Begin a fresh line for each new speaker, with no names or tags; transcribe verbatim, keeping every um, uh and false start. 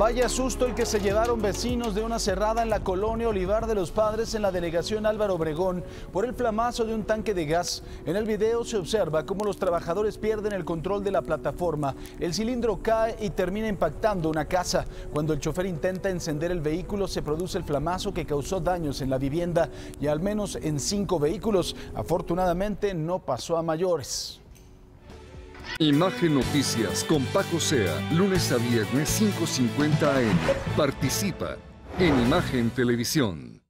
Vaya susto el que se llevaron vecinos de una cerrada en la colonia Olivar de los Padres en la delegación Álvaro Obregón por el flamazo de un tanque de gas. En el video se observa cómo los trabajadores pierden el control de la plataforma. El cilindro cae y termina impactando una casa. Cuando el chofer intenta encender el vehículo se produce el flamazo que causó daños en la vivienda y al menos en cinco vehículos. Afortunadamente no pasó a mayores.
Imagen Noticias con Paco Sea, lunes a viernes cinco cincuenta a eme. Participa en Imagen Televisión.